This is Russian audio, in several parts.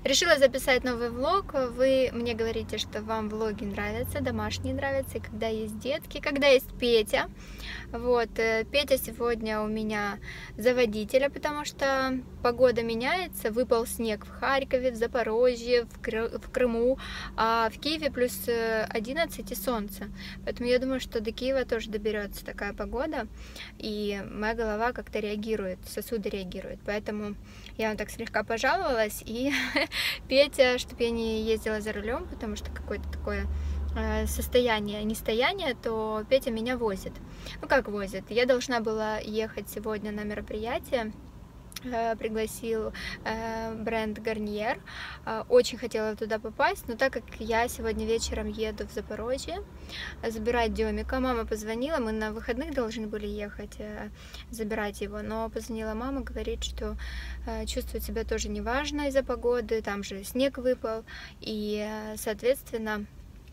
Решила записать новый влог. Вы мне говорите, что вам влоги нравятся, домашние нравятся, и когда есть детки, когда есть Петя. Вот, Петя сегодня у меня за водителя, потому что погода меняется. Выпал снег в Харькове, в Запорожье, в Крыму, а в Киеве плюс 11 и солнце. Поэтому я думаю, что до Киева тоже доберется такая погода, и моя голова как-то реагирует, сосуды реагируют. Поэтому я вам так слегка пожаловалась, и Петя, чтобы я не ездила за рулем, потому что какое-то такое состояние, нестояние, то Петя меня возит. Ну как возит? Я должна была ехать сегодня на мероприятие, пригласил бренд Garnier. Очень хотела туда попасть, но так как я сегодня вечером еду в Запорожье забирать Демика, мама позвонила, мы на выходных должны были ехать забирать его, но позвонила мама, говорит, что чувствует себя тоже неважно из-за погоды, там же снег выпал, и, соответственно,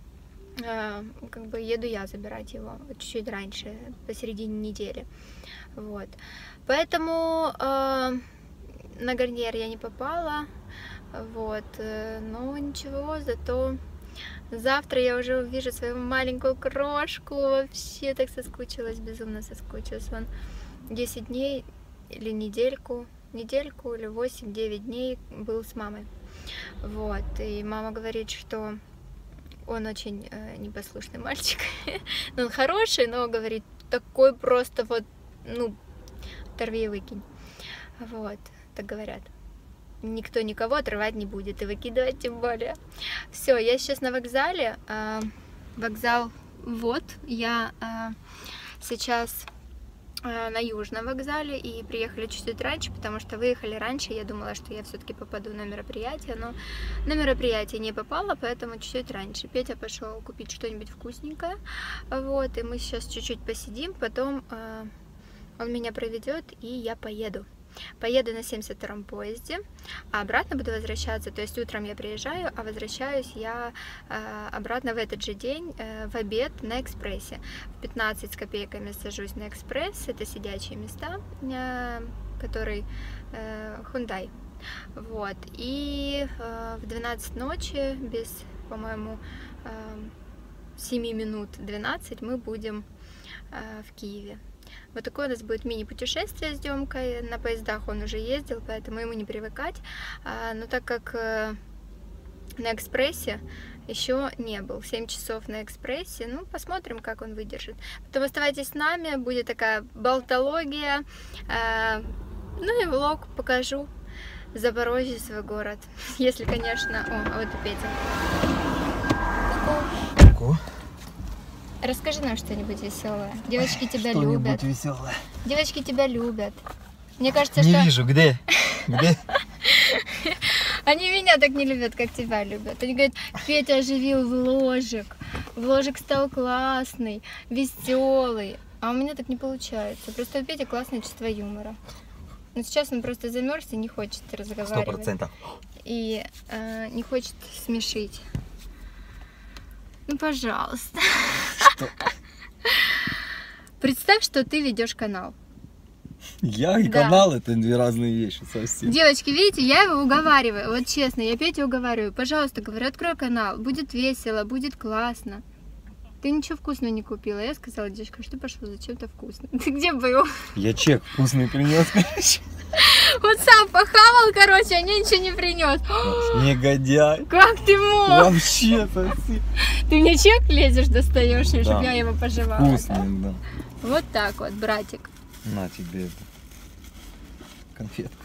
как бы еду я забирать его чуть-чуть раньше, посередине недели. Вот. Поэтому на Гарниер я не попала. Вот. Но ничего, зато завтра я уже увижу свою маленькую крошку. Вообще так соскучилась, безумно соскучилась. Вон 10 дней или недельку или 8-9 дней был с мамой. Вот. И мама говорит, что он очень непослушный мальчик. Он хороший, но, говорит, такой просто вот, ну, оторви и выкинь. Вот, так говорят. Никто никого отрывать не будет, и выкидывать тем более. Все, я сейчас на вокзале. Вокзал, вот, я сейчас на Южном вокзале, и приехали чуть-чуть раньше, потому что выехали раньше. Я думала, что я все-таки попаду на мероприятие, но на мероприятие не попала, поэтому чуть-чуть раньше. Петя пошел купить что-нибудь вкусненькое, вот, и мы сейчас чуть-чуть посидим, потом он меня проведет, и я поеду. Поеду на 72-м поезде, а обратно буду возвращаться, то есть утром я приезжаю, а возвращаюсь я обратно в этот же день, в обед на экспрессе. В 15 с копейками сажусь на экспресс, это сидячие места, который Hyundai. Вот, и в 12 ночи, без, по-моему, 7 минут 12 мы будем в Киеве. Вот такое у нас будет мини-путешествие с Демкой. На поездах он уже ездил, поэтому ему не привыкать. Но так как на экспрессе еще не был, 7 часов на экспрессе, ну, посмотрим, как он выдержит. Потом оставайтесь с нами, будет такая болтология. Ну и влог покажу Запорожье, свой город. Если, конечно... О, вот и Петя. Ку-ку. Расскажи нам что-нибудь веселое. Девочки тебя любят. Веселое. Девочки тебя любят. Мне кажется, не что... Не вижу, где? Где? Они меня так не любят, как тебя любят. Они говорят, Петя оживил вложик. Вложик стал классный, веселый. А у меня так не получается. Просто у Пети классное чувство юмора. Но сейчас он просто замерз и не хочет разговаривать. 100%. И не хочет смешить. Ну, пожалуйста. Что? Представь, что ты ведешь канал. Я и Да. канал — это две разные вещи совсем. Девочки, видите, я его уговариваю. Вот честно, я Петю уговариваю. Пожалуйста, говорю, открой канал. Будет весело, будет классно. Ты ничего вкусного не купила. Я сказала, девочка, что пошел за чем-то вкусным. Ты где был? Я чек вкусный принес, короче. Вот сам похавал, короче, а мне ничего не принес. Негодяй. Как ты мог? Вообще совсем. Ты мне чек лезешь, достаешь, чтобы Да. я его пожевала. Вкусный, да. Вот так вот, братик. На тебе это. Конфетку.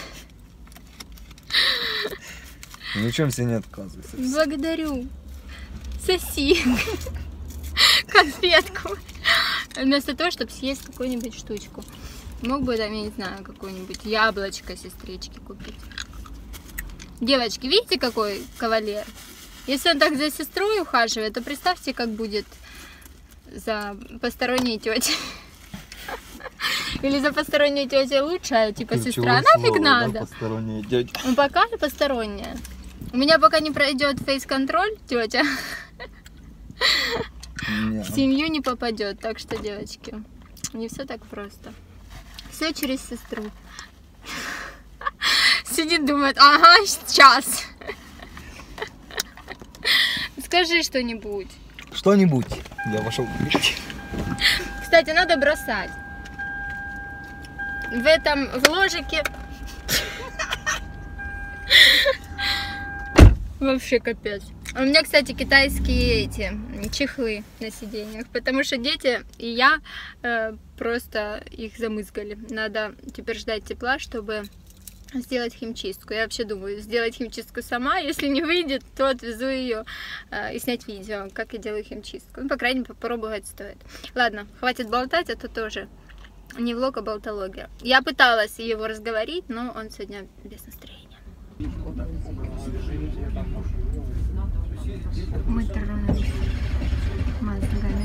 Ни в чем себе не отказывайся. Благодарю. Соси конфетку. Вместо того, чтобы съесть какую-нибудь штучку. Мог бы там, я не знаю, какое-нибудь яблочко сестричке купить. Девочки, видите, какой кавалер? Если он так за сестрой ухаживает, то представьте, как будет за посторонней тетей. Или за посторонней тетей лучше, а типа сестра нафиг надо. Посторонняя тетя. Ну пока посторонняя. У меня пока не пройдет фейс-контроль, тетя, в семью не попадет. Так что, девочки, не все так просто. Все через сестру. Сидит, думает, ага, сейчас. скажи что-нибудь. Что-нибудь. Я вошел. Кстати, надо бросать. В этом, в ложике. Вообще капец. У меня, кстати, китайские эти чехлы на сиденьях, потому что дети и я просто их замызгали. Надо теперь ждать тепла, чтобы сделать химчистку. Я вообще думаю, сделать химчистку сама. Если не выйдет, то отвезу ее и снять видео, как я делаю химчистку. Ну, по крайней мере, попробовать стоит. Ладно, хватит болтать, а то тоже не влог, а болтология. Я пыталась его разговорить, но он сегодня без настроения. Мы тронулись мозгами.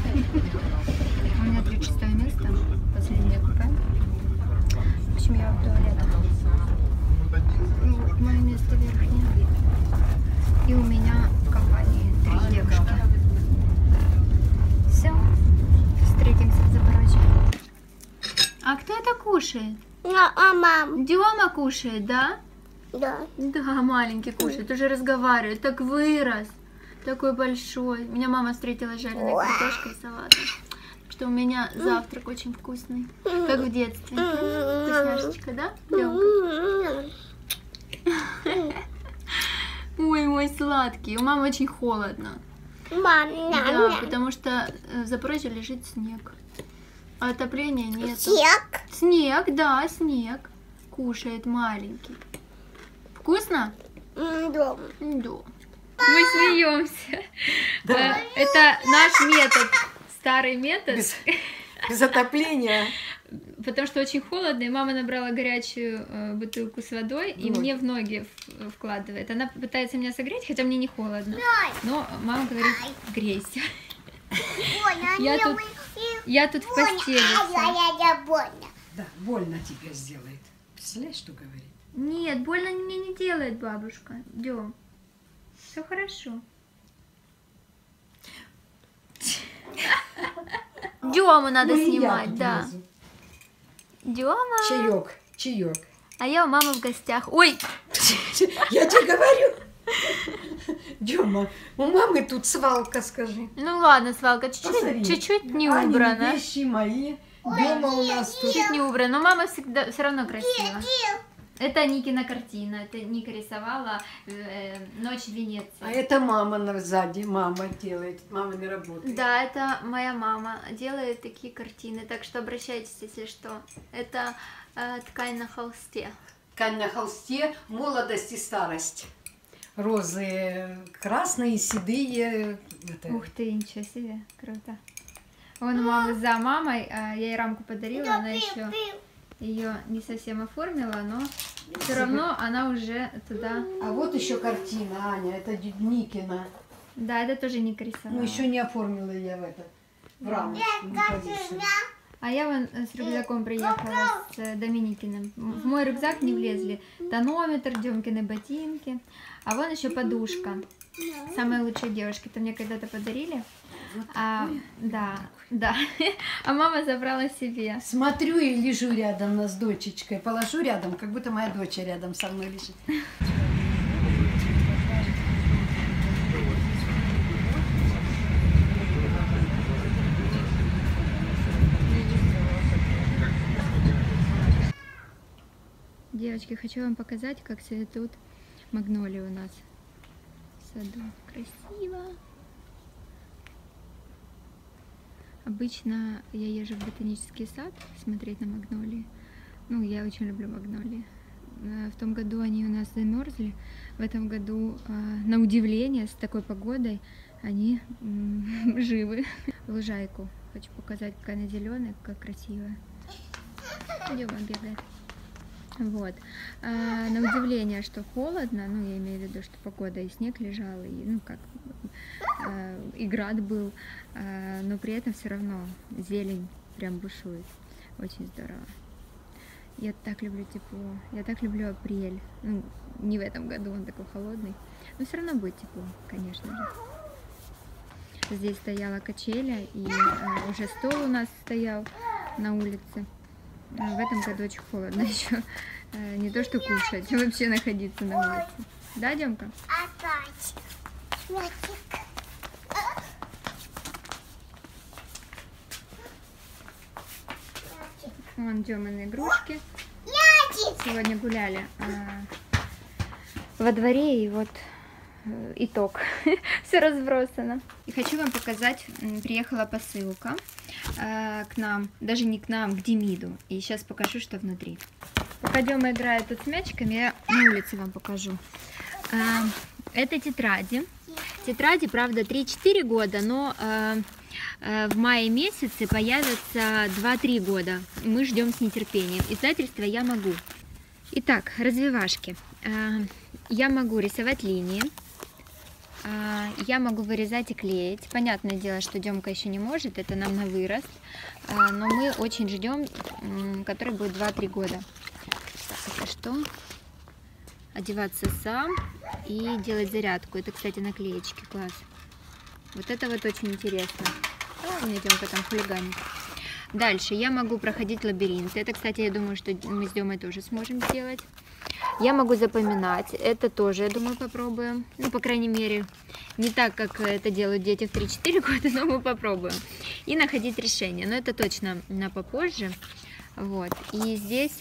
У меня 36 место, последнее купе. В общем, я в туалет. Вот мое место верхнее. И у меня в компании 3 девушки. Все, встретимся в Запорожье. А кто это кушает? Мам. Дема кушает, да? Да. Да, маленький кушает, уже разговаривает, так вырос, такой большой. Меня мама встретила с жареной картошкой и салатом. Что у меня завтрак очень вкусный, как в детстве. Вкусняшечка, да, Демка? Ой, мой сладкий. У мамы очень холодно. Мам, Да, потому что в Запорожье лежит снег, а отопления нет. Снег? Снег, да, снег. Кушает маленький. Вкусно? Да. Да. Мы смеемся. Да. Это наш метод, старый метод. Без отопления. Потому что очень холодно, и мама набрала горячую бутылку с водой и мне в ноги вкладывает. Она пытается меня согреть, хотя мне не холодно. Но мама говорит, грейся. Я тут в постели. Да, больно тебе сделает. Представляешь, что говорит? Нет, больно мне не делает бабушка. Идем. Все хорошо. Дему надо снимать, да. Дема. Чаек. А я у мамы в гостях. Ой! Я тебе говорю. Дема, у мамы тут свалка, скажи. Ну ладно, свалка, чуть-чуть не убрана. Вещи мои. Дема у нас тут. Чуть не убрана, но мама всегда все равно красива. Это Никина картина, это Ника рисовала «Ночь в Венеции». А это мама сзади, мама делает, мама не работает. Да, это моя мама делает такие картины, так что обращайтесь, если что. Это ткань на холсте. Ткань на холсте, молодость и старость. Розы красные, седые. Ух ты, ничего себе, круто. Вон у мамы за мамой, я ей рамку подарила, она еще ее не совсем оформила, но все равно она уже туда. А вот еще картина, Аня, это Никина. Да, это тоже Ника рисовала. Ну еще не оформила я в раму. А я вон с рюкзаком приехала с Доминикиным. В мой рюкзак не влезли тонометр, Демкины ботинки, а вон еще подушка. Самые лучшие девушки, это мне когда-то подарили. Вот да. А мама забрала себе. Смотрю и лежу рядом с дочечкой. Положу рядом, как будто моя дочь рядом со мной лежит. Девочки, хочу вам показать, как цветут магнолии у нас в саду. Красиво. Обычно я езжу в ботанический сад смотреть на магнолии. Ну, я очень люблю магнолии. В том году они у нас замерзли. В этом году, на удивление, с такой погодой, они живы. Лужайку хочу показать, какая она зеленая, как красивая. Идем, бегает. Вот. На удивление, что холодно, ну, я имею в виду, что погода и снег лежал, и, ну, как, и град был, но при этом все равно зелень прям бушует. Очень здорово. Я так люблю тепло, я так люблю апрель. Ну, не в этом году, он такой холодный, но все равно будет тепло, конечно же. Здесь стояла качеля, и уже стол у нас стоял на улице. В этом году очень холодно еще. Не то что кушать, а вообще находиться на улице. Да, Демка? Мячик. Вон Демины игрушки. Мячик. Сегодня гуляли во дворе, и вот итог. Все разбросано. И хочу вам показать, приехала посылка к нам, даже не к нам, к Демиду. И сейчас покажу, что внутри. Пока Дема играет тут с мячиками, я на улице вам покажу. Это тетради. Тетради, правда, 3-4 года, но в мае месяце появятся 2-3 года. Мы ждем с нетерпением. Издательство «Я могу». Итак, развивашки. Я могу рисовать линии. Я могу вырезать и клеить. Понятное дело, что Демка еще не может, это нам на вырост. Но мы очень ждем, который будет 2-3 года. Так, это что? Одеваться сам и делать зарядку. Это, кстати, наклеечки, класс. Вот это вот очень интересно. У меня Демка там хулиганит. Дальше я могу проходить лабиринты. Это, кстати, я думаю, что мы с Демой тоже сможем сделать. Я могу запоминать. Это тоже, я думаю, попробуем. Ну, по крайней мере, не так, как это делают дети в 3-4 года, но мы попробуем. И находить решение. Но это точно на попозже. Вот. И здесь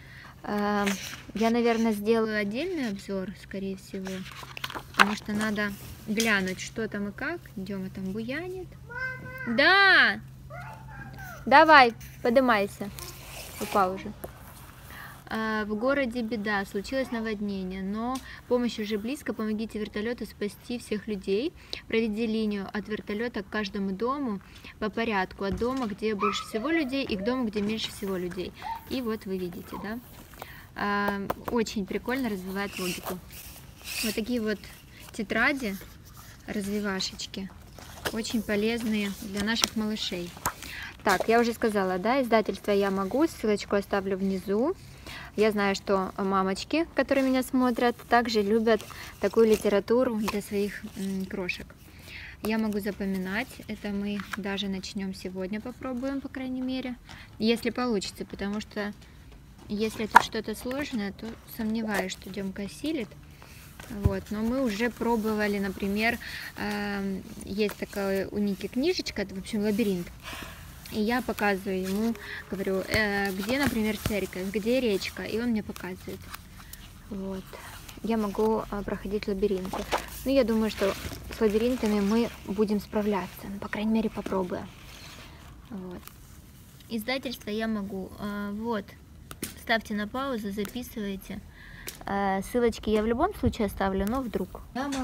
я, наверное, сделаю отдельный обзор, скорее всего. Потому что надо глянуть, что там и как. Дема там буянит. Да! Давай, поднимайся. Упал уже. В городе беда, случилось наводнение, но помощь уже близко, помогите вертолету спасти всех людей. Проведи линию от вертолета к каждому дому по порядку, от дома, где больше всего людей, и к дому, где меньше всего людей. И вот вы видите, да? Очень прикольно развивает логику. Вот такие вот тетради, развивашечки, очень полезные для наших малышей. Так, я уже сказала, да, издательство «Я могу», ссылочку оставлю внизу. Я знаю, что мамочки, которые меня смотрят, также любят такую литературу для своих крошек. Я могу запоминать, это мы даже начнем сегодня, попробуем, по крайней мере, если получится, потому что если тут что-то сложное, то сомневаюсь, что Демка осилит. Вот, но мы уже пробовали, например, есть такая у Ники книжечка, это, в общем, лабиринт. И я показываю ему, говорю, где, например, церковь, где речка, и он мне показывает. Вот. Я могу проходить лабиринты. Ну, я думаю, что с лабиринтами мы будем справляться, ну, по крайней мере, попробуем. Вот. Издательство «Я могу». Вот. Ставьте на паузу, записывайте. Ссылочки я в любом случае оставлю, но вдруг.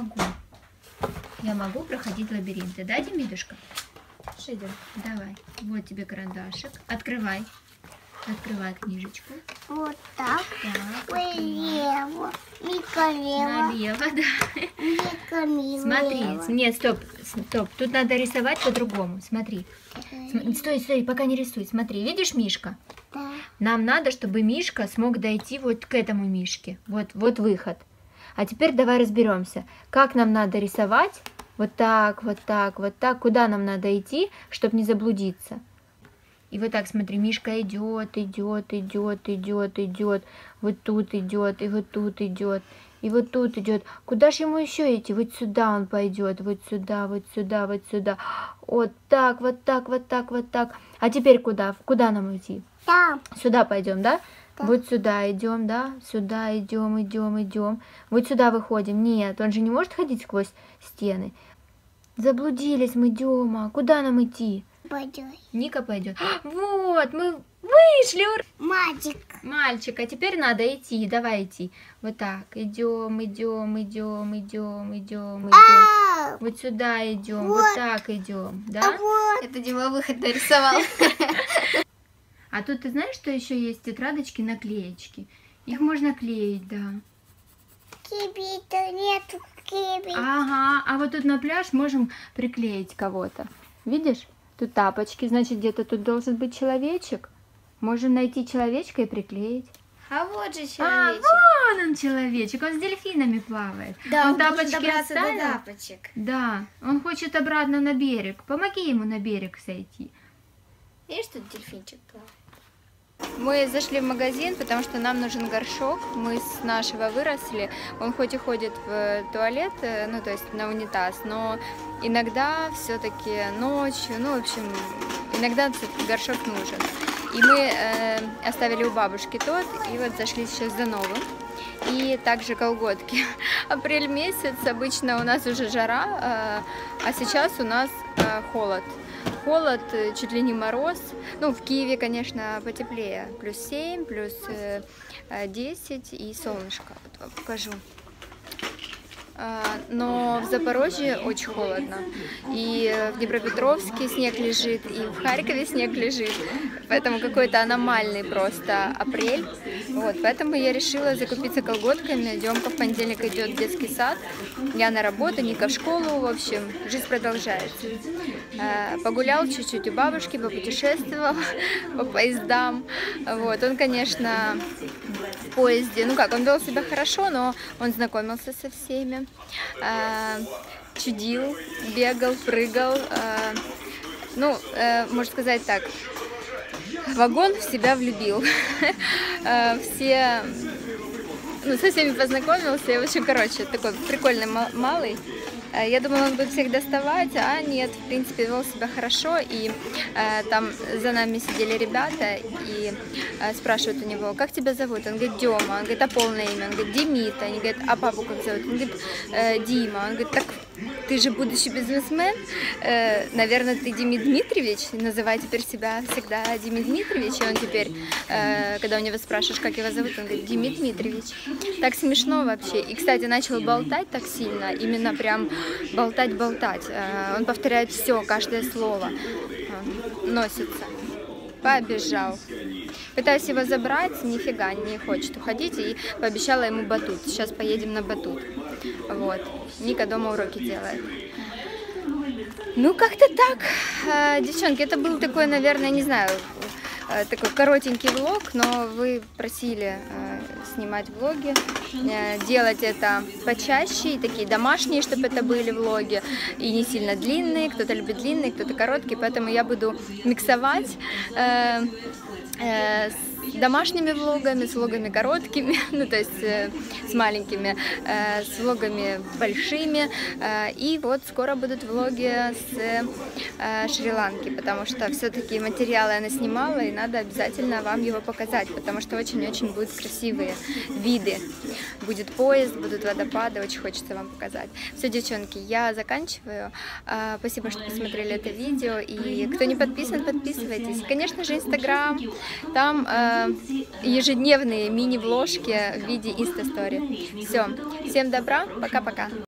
Я могу проходить лабиринты, да, Демидушка? Шидер, давай. Вот тебе карандашик. Открывай. Открывай книжечку. Вот так. Так, Влево. Мика лево. налево, да. Мика лево. Смотри, нет, стоп. Тут надо рисовать по-другому. Смотри. Стой, пока не рисуй. Смотри, видишь Мишка? Да. Нам надо, чтобы Мишка смог дойти вот к этому Мишке. Вот выход. А теперь давай разберемся, как нам надо рисовать. Вот так, вот так, вот так. Куда нам надо идти, чтобы не заблудиться? И вот так, смотри, Мишка идет, идет, идет, идет, идет. Вот тут идет, и вот тут идет, и вот тут идет. Куда же ему еще идти? Вот сюда он пойдет, вот сюда, вот сюда, вот сюда. Вот так, вот так, вот так, вот так. А теперь куда? Куда нам идти? Там. Сюда пойдем, да? Вот сюда идем, да? Сюда идем, идем, идем. Вот сюда выходим. Нет, он же не может ходить сквозь стены. Заблудились мы, Дема. Куда нам идти? Пойдем. Ника пойдет. Вот, мы вышли. Ура! Мальчик. Мальчик, а теперь надо идти. Давай идти. Вот так. Идем, идем, идем, идем, идем, идем. А, Вот сюда идем. Вот. Вот так идем. Да? вот. Это Дима выход нарисовал. А тут ты знаешь, что еще есть тетрадочки, наклеечки? Их можно клеить, да. Кибита нету кибита. Ага, а вот тут на пляж можем приклеить кого-то. Видишь? Тут тапочки, значит, где-то тут должен быть человечек. Можем найти человечка и приклеить. А вот же А, вон он человечек, он с дельфинами плавает. Да, он он должен тапочки добраться до оставил? тапочек. Да, он хочет обратно на берег. Помоги ему на берег сойти. Видишь, тут дельфинчик плавает. Мы зашли в магазин, потому что нам нужен горшок. Мы с нашего выросли. Он хоть и ходит в туалет, ну то есть на унитаз, но иногда все-таки ночью, ну в общем, иногда все-таки горшок нужен. И мы оставили у бабушки тот, и вот зашли сейчас за новым. И также колготки. Апрель месяц, обычно у нас уже жара, а сейчас у нас холод. Холод, чуть ли не мороз. Ну, в Киеве, конечно, потеплее. Плюс 7, плюс 10 и солнышко. Вот вам покажу. Но в Запорожье очень холодно. И в Днепропетровске снег лежит, и в Харькове снег лежит. Поэтому какой-то аномальный просто апрель. Вот, поэтому я решила закупиться колготками. Демка в понедельник идет в детский сад. Я на работу, Ника в школу. В общем, жизнь продолжается. Погулял чуть-чуть у бабушки, попутешествовал по поездам. Вот, он, конечно, в поезде, ну как, он вел себя хорошо, но он знакомился со всеми. Чудил, бегал, прыгал, ну, можно сказать так, вагон в себя влюбил, все, ну, со всеми познакомился, и, в общем, короче, такой прикольный малый. Я думала, он будет всех доставать, а нет, в принципе, вел себя хорошо, и там за нами сидели ребята и спрашивают у него, как тебя зовут? Он говорит, Дема, он говорит, а полное имя? Он говорит, Демита, они говорят, а папу как зовут? Он говорит, Дима, он говорит, так ты же будущий бизнесмен, наверное, ты Демид Дмитриевич, называй теперь себя всегда Демид Дмитриевич, и он теперь, когда у него спрашиваешь, как его зовут, он говорит, Демид Дмитриевич. Так смешно вообще, и, кстати, начал болтать так сильно, именно прям болтать. Он повторяет все, каждое слово. Носится. Побежал. Пытаюсь его забрать, нифига не хочет уходить. И пообещала ему батут. Сейчас поедем на батут. Вот. Ника дома уроки делает. Ну, как-то так. Девчонки, это был такой, наверное, не знаю, такой коротенький влог, но вы просили снимать влоги, делать это почаще, и такие домашние, чтобы это были влоги, и не сильно длинные, кто-то любит длинные, кто-то короткие, поэтому я буду миксовать с домашними влогами, с влогами короткими, ну то есть с маленькими, с влогами большими, и вот скоро будут влоги с Шри-Ланки, потому что все-таки материалы я наснимала, и надо обязательно вам его показать, потому что очень-очень будут красивые виды, будет поезд, будут водопады, очень хочется вам показать. Все, девчонки, я заканчиваю, спасибо, что посмотрели это видео, и кто не подписан, подписывайтесь, и, конечно же, Инстаграм, там ежедневные мини-вложки в виде инста-стори. Все, всем добра, пока-пока.